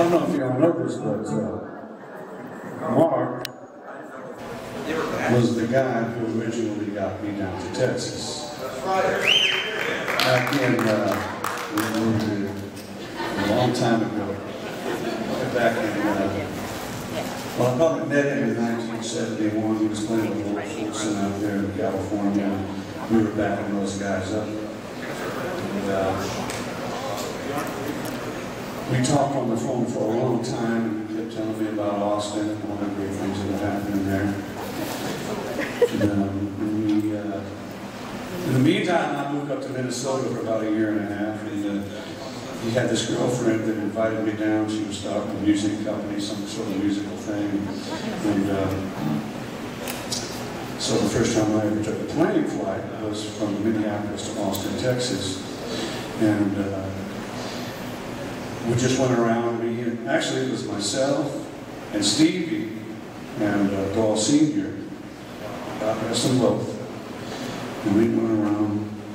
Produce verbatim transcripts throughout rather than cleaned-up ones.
don't know if you all know this, but uh, Mark was the guy who originally got me down to Texas. Back in, uh, we moved here a long time ago. Back in, uh, well, I probably met him in nineteen seventy-one. He was playing with Lowell Fulson out there in California. We were backing those guys up. And, uh, we talked on the phone for a long time, and he kept telling me about Austin and all the great things that were happening there. And, um, and we, uh, in the meantime, I moved up to Minnesota for about a year and a half, and uh, he had this girlfriend that invited me down. She was starting a music company, some sort of musical thing. And uh, so the first time I ever took a plane flight was from Minneapolis to Austin, Texas. And uh, we just went around. We, actually, it was myself and Stevie and uh, Doyle Senior God rest them both. And we went around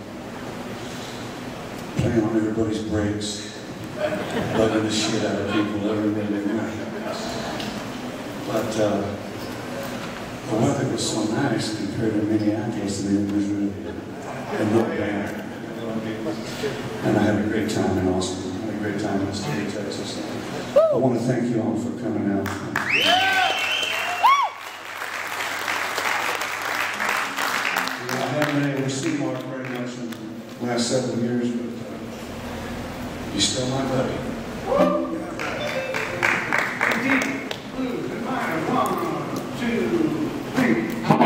playing on everybody's brakes, bugging the shit out of people everywhere they went. But uh, the weather was so nice compared to Minneapolis, and it was really and no bad. And I had a great time in Austin. I had a great time in the state of Texas. I want to thank you all for coming out. I haven't been able to see Mark very much in the last several years, but uh, he's still my buddy. Deep, blues, and mine. One, two, three.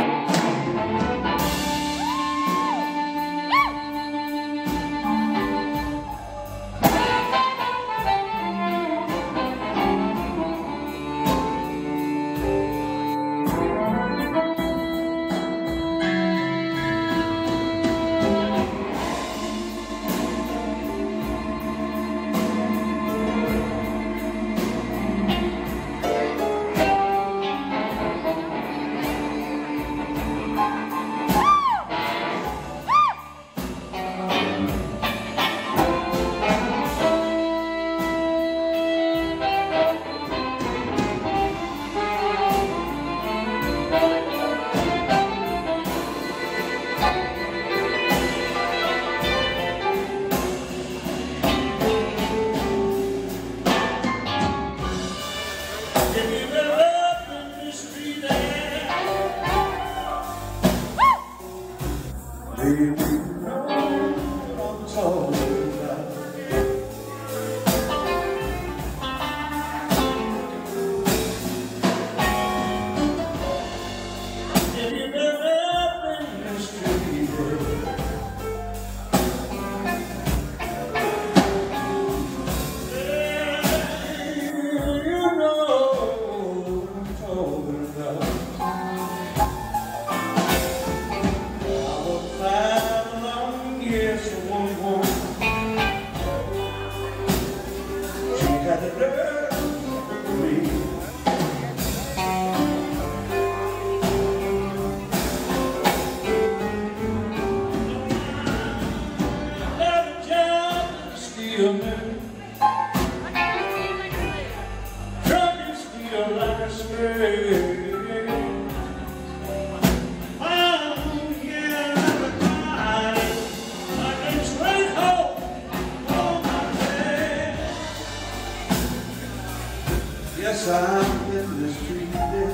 Yes, I'm in the street today.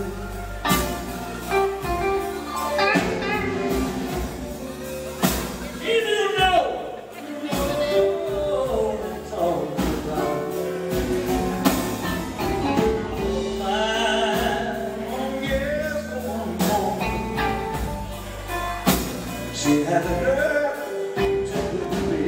You do know, you know what I'm talking about. I, oh yes, one more. She had a girl to me.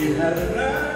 We had a night.